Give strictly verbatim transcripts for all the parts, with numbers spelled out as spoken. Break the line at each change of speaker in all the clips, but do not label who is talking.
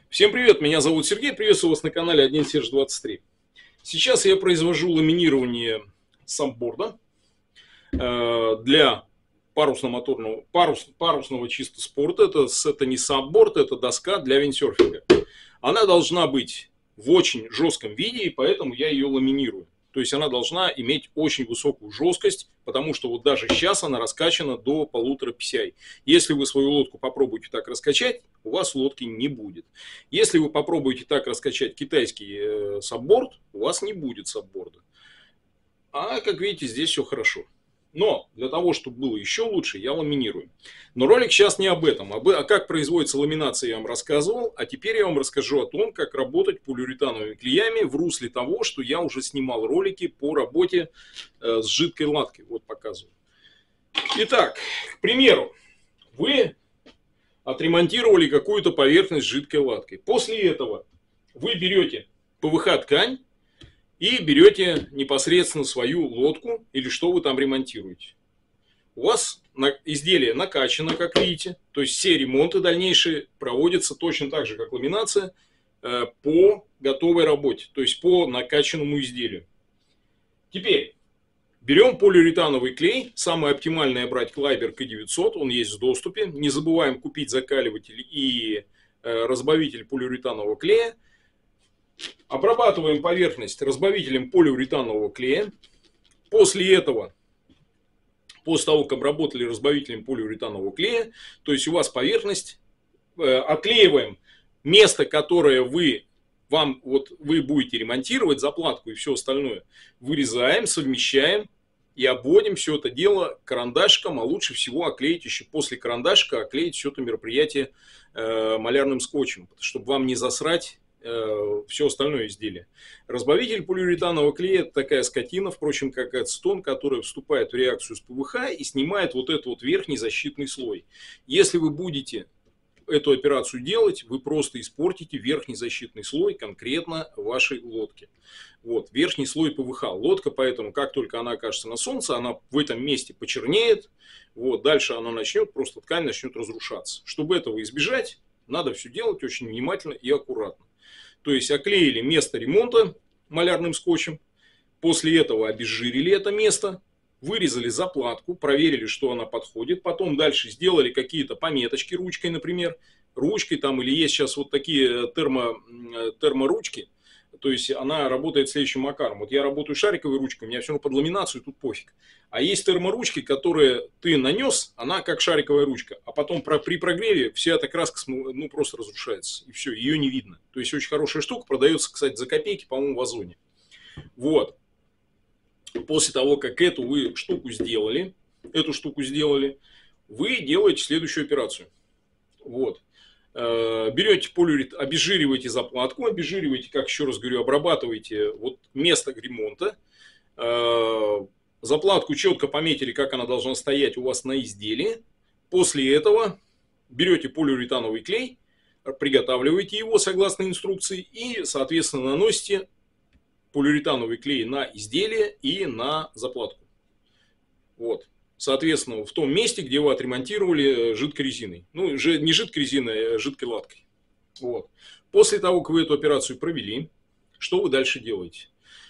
Всем привет, меня зовут Сергей, приветствую вас на канале один Серж двадцать три. Сейчас я произвожу ламинирование самборда э, для парусно-моторного, парус, парусного чисто спорта. Это, это не самборд, это доска для виндсерфинга. Она должна быть в очень жестком виде, и поэтому я ее ламинирую. То есть она должна иметь очень высокую жесткость, потому что вот даже сейчас она раскачана до полутора пи си ай. Если вы свою лодку попробуете так раскачать, у вас лодки не будет. Если вы попробуете так раскачать китайский э, сабборд, у вас не будет сабборда. А как видите, здесь все хорошо. Но для того, чтобы было еще лучше, я ламинирую. Но ролик сейчас не об этом. А как производится ламинация, я вам рассказывал. А теперь я вам расскажу о том, как работать полиуретановыми клеями в русле того, что я уже снимал ролики по работе с жидкой латкой. Вот показываю. Итак, к примеру, вы отремонтировали какую-то поверхность с жидкой латкой. После этого вы берете пэ вэ ха-ткань и берете непосредственно свою лодку или что вы там ремонтируете. У вас изделие накачано, как видите. То есть все ремонты дальнейшие проводятся точно так же, как ламинация, по готовой работе. То есть по накачанному изделию. Теперь берем полиуретановый клей. Самое оптимальное брать Клайбер ка девятьсот. Он есть в доступе. Не забываем купить закаливатель и разбавитель полиуретанового клея. Обрабатываем поверхность разбавителем полиуретанового клея. После этого, после того, как обработали разбавителем полиуретанового клея, то есть у вас поверхность, э, отклеиваем место, которое вы, вам, вот, вы будете ремонтировать, заплатку и все остальное, вырезаем, совмещаем и обводим все это дело карандашиком, а лучше всего оклеить еще после карандашика, оклеить все это мероприятие э, малярным скотчем, чтобы вам не засрать все остальное изделие. Разбавитель полиуретанового клея — это такая скотина, впрочем, как ацетон, которая вступает в реакцию с пэ вэ ха и снимает вот этот вот верхний защитный слой. Если вы будете эту операцию делать, вы просто испортите верхний защитный слой конкретно вашей лодки. Вот, верхний слой пэ вэ ха. Лодка, поэтому, как только она окажется на солнце, она в этом месте почернеет. Вот, дальше она начнет, просто ткань начнет разрушаться. Чтобы этого избежать, надо все делать очень внимательно и аккуратно. То есть оклеили место ремонта малярным скотчем, после этого обезжирили это место, вырезали заплатку, проверили, что она подходит, потом дальше сделали какие-то пометочки ручкой, например, ручкой там, или есть сейчас вот такие термо, терморучки, то есть она работает следующим макаром. Вот я работаю шариковой ручкой, у меня все равно под ламинацию, тут пофиг. А есть терморучки, которые ты нанес, она как шариковая ручка, а потом при прогреве вся эта краска ну, просто разрушается, и все, ее не видно. То есть очень хорошая штука, продается, кстати, за копейки, по-моему, в Озоне. Вот. После того, как эту вы штуку сделали, эту штуку сделали, вы делаете следующую операцию. Вот. Берете полиурет, обезжириваете заплатку, обезжириваете, как еще раз говорю, обрабатываете вот место ремонта. Заплатку четко пометили, как она должна стоять у вас на изделии. После этого берете полиуретановый клей, приготавливаете его согласно инструкции и, соответственно, наносите полиуретановый клей на изделие и на заплатку. Вот. Соответственно, в том месте, где вы отремонтировали жидкой резиной. Ну, не жидкой резиной, а жидкой латкой. Вот. После того, как вы эту операцию провели, что вы дальше делаете?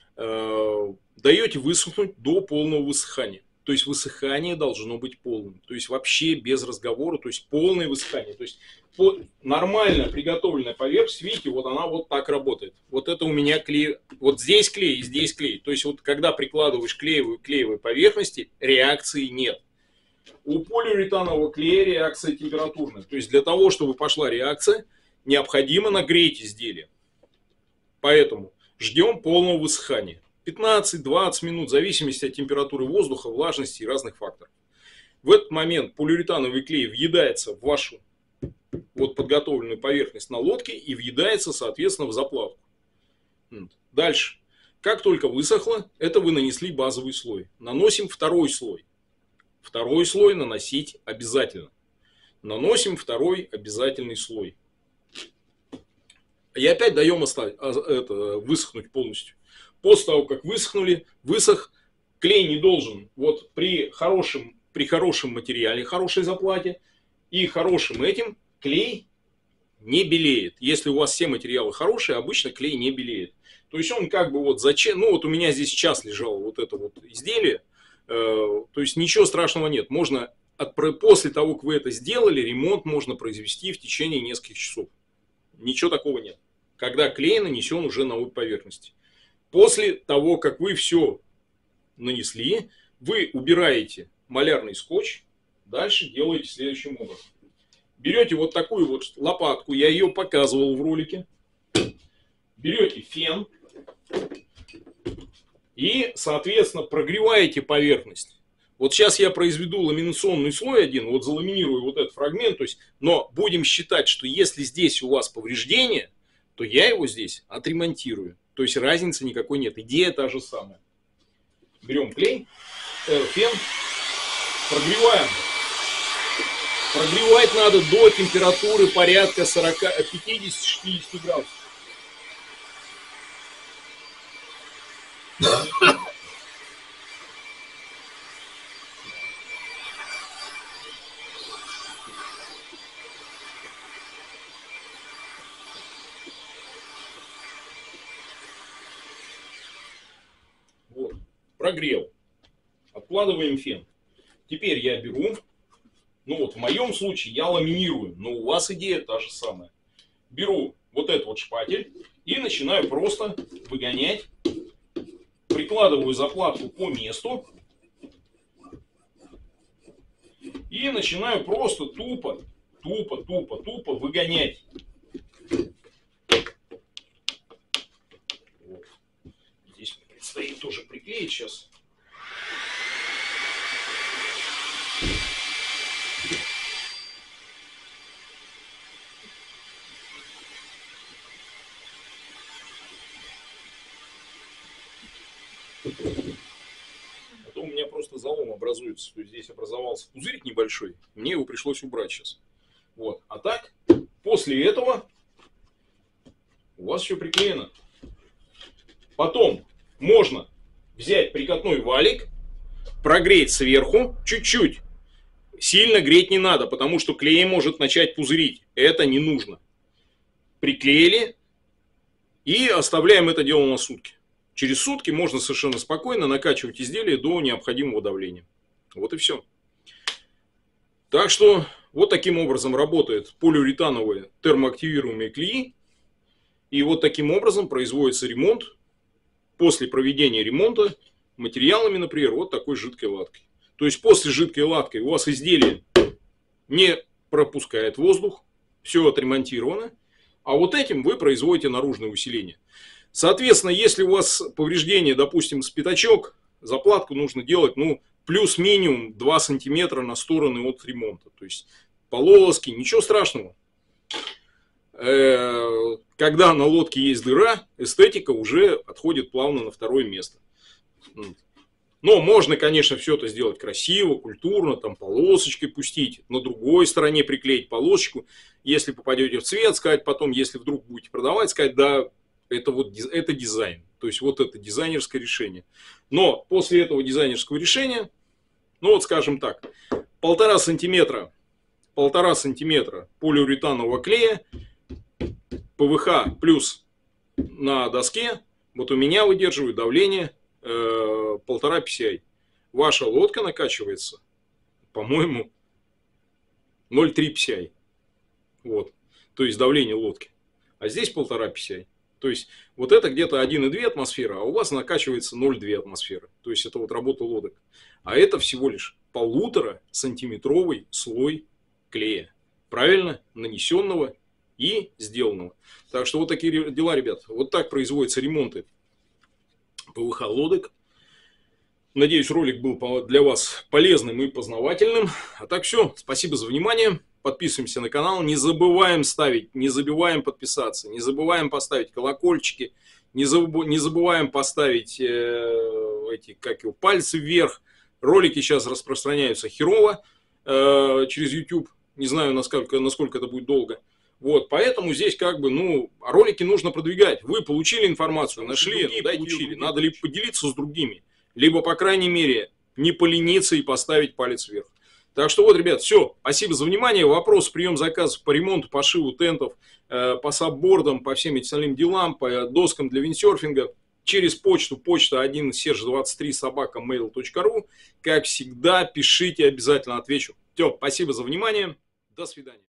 Даете высохнуть до полного высыхания. То есть высыхание должно быть полным. То есть вообще без разговора. То есть полное высыхание. То есть нормально приготовленная поверхность, видите, вот она вот так работает. Вот это у меня клей. Вот здесь клей и здесь клей. То есть вот когда прикладываешь клеевую клеевой поверхности, реакции нет. У полиуретанового клея реакция температурная. То есть для того, чтобы пошла реакция, необходимо нагреть изделие. Поэтому ждем полного высыхания. пятнадцать-двадцать минут, в зависимости от температуры воздуха, влажности и разных факторов. В этот момент полиуретановый клей въедается в вашу вот подготовленную поверхность на лодке и въедается, соответственно, в заплатку. Дальше. Как только высохло, это вы нанесли базовый слой. Наносим второй слой. Второй слой наносить обязательно. Наносим второй обязательный слой. И опять даем оставить, это, высохнуть полностью. После того, как высохнули, высох, клей не должен, вот при хорошем, при хорошем материале, хорошей заплате и хорошим этим, клей не белеет. Если у вас все материалы хорошие, обычно клей не белеет. То есть он как бы вот зачем... Ну вот у меня здесь час лежало вот это вот изделие. Э, то есть ничего страшного нет. Можно от, после того, как вы это сделали, ремонт можно произвести в течение нескольких часов. Ничего такого нет. Когда клей нанесен уже на обе поверхности. После того, как вы все нанесли, вы убираете малярный скотч. Дальше делаете следующим образом. Берете вот такую вот лопатку, я ее показывал в ролике. Берете фен и, соответственно, прогреваете поверхность. Вот сейчас я произведу ламинационный слой один, вот заламинирую вот этот фрагмент, то есть, но будем считать, что если здесь у вас повреждение, то я его здесь отремонтирую. То есть разницы никакой нет, идея та же самая. Берем клей, э, фен, прогреваем. Прогревать надо до температуры порядка пятидесяти-шестидесяти градусов. Вот, прогрел. Откладываем фен. Теперь я беру, ну вот в моем случае я ламинирую, но у вас идея та же самая. Беру вот этот вот шпатель и начинаю просто выгонять. Прикладываю заплатку по месту. И начинаю просто тупо, тупо, тупо, тупо выгонять. Вот. Здесь предстоит тоже приклеить сейчас. А то у меня просто залом образуется. То есть здесь образовался пузырик небольшой. Мне его пришлось убрать сейчас. Вот. А так, после этого у вас все приклеено. Потом можно взять прикатной валик, прогреть сверху чуть-чуть. Сильно греть не надо, потому что клей может начать пузырить. Это не нужно. Приклеили и оставляем это дело на сутки. Через сутки можно совершенно спокойно накачивать изделие до необходимого давления. Вот и все. Так что вот таким образом работают полиуретановые термоактивируемые клеи. И вот таким образом производится ремонт. После проведения ремонта материалами, например, вот такой жидкой латкой. То есть после жидкой латкой у вас изделие не пропускает воздух. Все отремонтировано. А вот этим вы производите наружное усиление. Соответственно, если у вас повреждение, допустим, с пятачок, заплатку нужно делать, ну, плюс-минимум два сантиметра на стороны от ремонта. То есть полоски, ничего страшного. Когда на лодке есть дыра, эстетика уже отходит плавно на второе место. Но можно, конечно, все это сделать красиво, культурно, там полосочкой пустить, на другой стороне приклеить полосочку. Если попадете в цвет, сказать потом, если вдруг будете продавать, сказать, да, это вот это дизайн. То есть вот это дизайнерское решение. Но после этого дизайнерского решения, ну вот скажем так, полтора сантиметра, полтора сантиметра полиуретанового клея, ПВХ плюс на доске, вот у меня выдерживает давление э, полтора пи си ай. Ваша лодка накачивается, по-моему, ноль целых три пи си ай. Вот. То есть давление лодки. А здесь полтора пи си ай. То есть вот это где-то один и две атмосферы, а у вас накачивается ноль целых две атмосферы. То есть это вот работа лодок. А это всего лишь полутора сантиметровый слой клея. Правильно? Нанесенного и сделанного. Так что вот такие дела, ребят. Вот так производятся ремонты ПВХ лодок. Надеюсь, ролик был для вас полезным и познавательным. А так все. Спасибо за внимание. Подписываемся на канал. Не забываем ставить, не забываем подписаться. Не забываем поставить колокольчики. Не, заб, не забываем поставить э, эти, как его, пальцы вверх. Ролики сейчас распространяются херово э, через YouTube. Не знаю, насколько, насколько это будет долго. Вот, поэтому здесь как бы, ну, ролики нужно продвигать. Вы получили информацию, нашли, ну, дайте учили. Надо либо поделиться с другими, либо, по крайней мере, не полениться и поставить палец вверх. Так что вот, ребят, все. Спасибо за внимание. Вопрос, прием заказов по ремонту, пошиву тентов, по саббордам, по всем остальным делам, по доскам для виндсерфинга. Через почту, почта один серж двадцать три собака мейл точка ру. Как всегда, пишите, обязательно отвечу. Все, спасибо за внимание. До свидания.